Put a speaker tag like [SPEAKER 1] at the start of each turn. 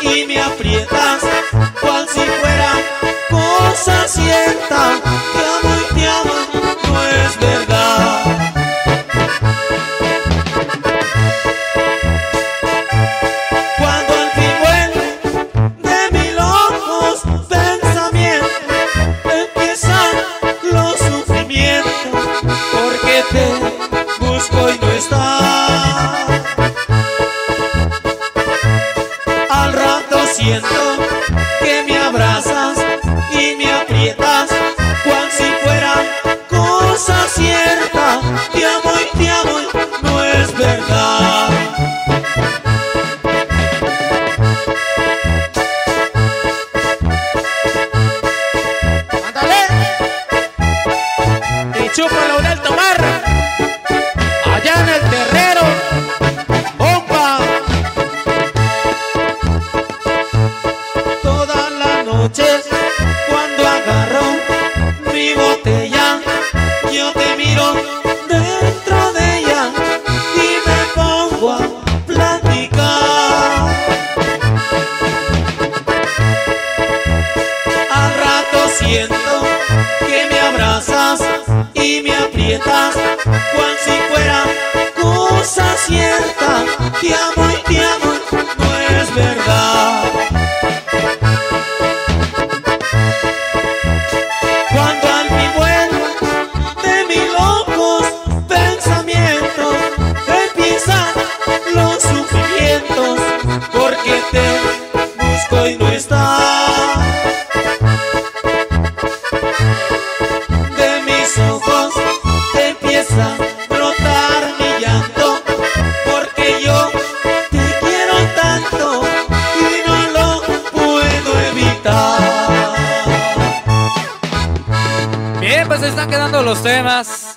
[SPEAKER 1] y me aprietas, cual si fuera cosa cierta. Te amo y te amo, no es verdad. Cuando al fin vuelve de mis locos pensamientos, empiezan los sufrimientos, porque te busco y no estás. Al rato siento que me abrazas y me aprietas, cual si fuera cosa cierta. Te amo y te amo, no es verdad.
[SPEAKER 2] ¡Ándale! Y chúpalo del tomar, allá en el terrero. ¡Bomba!
[SPEAKER 1] Toda la noche cuando agarro mi botella, yo te miro dentro de ella y me pongo a platicar. Al rato siento que me abrazas y me aprietas, cual si fuera cosa cierta. Te amo y te amo, no es verdad. Cuando al fin vuelvo de mis locos pensamientos, empiezan los sufrimientos, porque te busco y no estás. De mis ojos empieza a brotar mi llanto, porque yo te quiero tanto y no lo puedo evitar.
[SPEAKER 3] Bien, pues ahí están quedando los temas.